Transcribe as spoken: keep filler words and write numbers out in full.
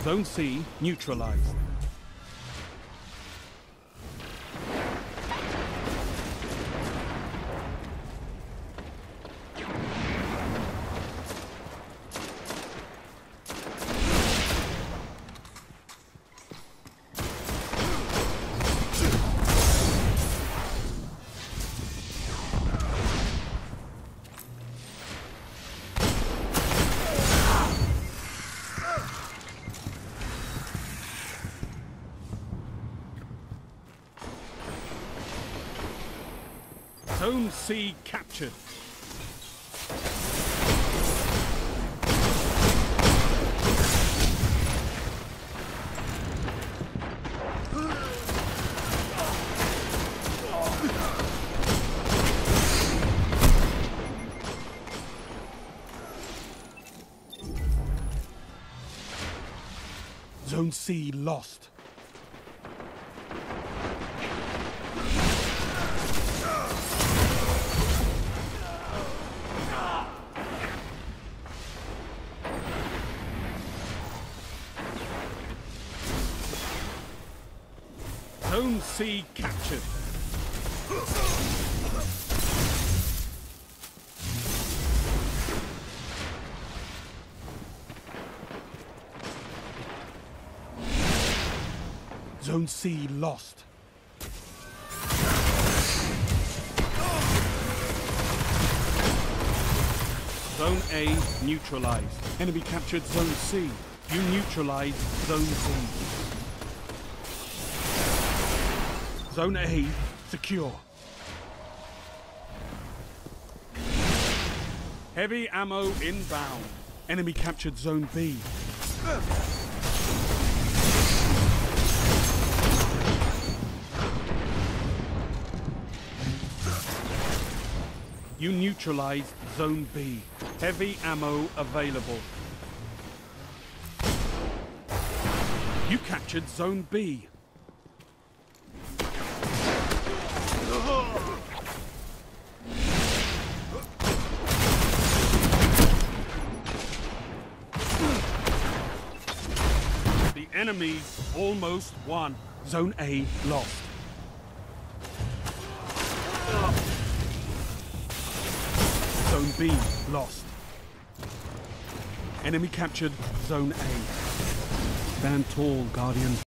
Zone C neutralized. Zone C captured. Zone C lost. Zone C captured. Zone C lost. Zone A neutralized. Enemy captured Zone C. You neutralized Zone C. Zone A secure. Heavy ammo inbound. Enemy captured Zone B. You neutralized Zone B. Heavy ammo available. You captured Zone B. The enemy almost won. Zone A lost. Zone B lost. Enemy captured Zone A. Stand tall, Guardian.